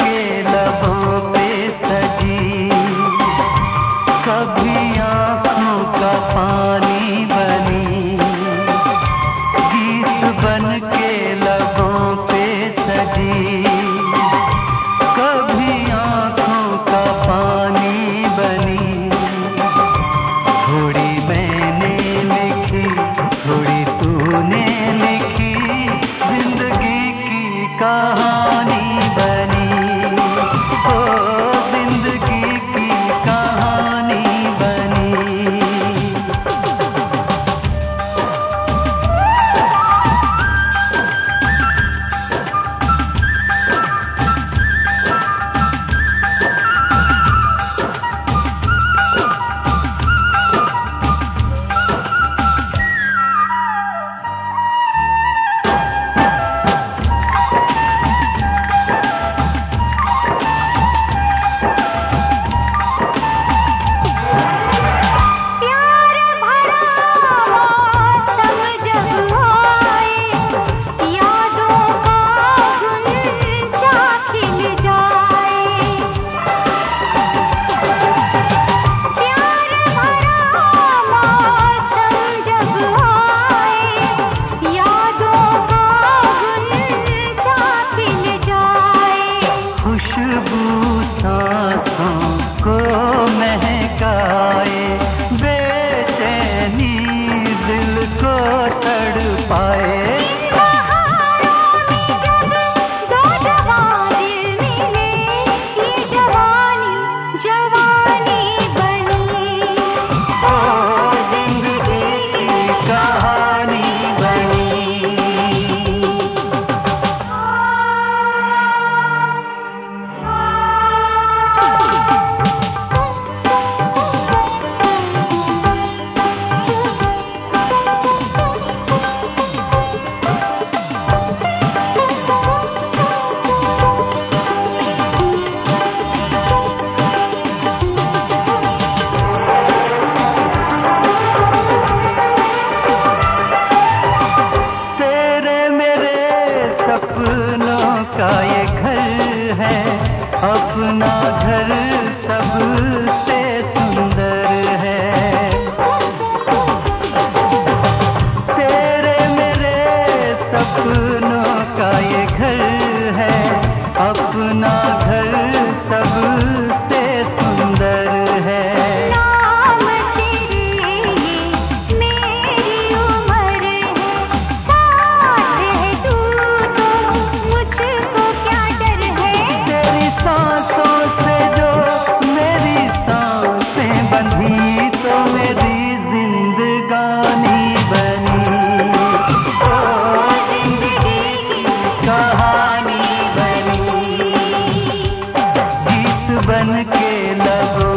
के लबों पे सजी, कभी आँखों का पानी बनी, गीत बन के लबों पे सजी, कभी आँखों का पानी बनी। थोड़ी मैंने लिखी, थोड़ी तूने लिखी, जिंदगी की कहानी बनी, ओ जिंदगी की कहानी बनी। खुशबू सांसों को महकाए, बेचैनी दिल को तड़पाए। सपनों का ये घर है, अपना घर सबसे सुंदर है। तेरे मेरे सपनों का ये घर है, अपना घर सबसे सुंदर है। तो मेरी जिंदगानी बनी, ओ जिंदगी की कहानी बनी, गीत बन के लगो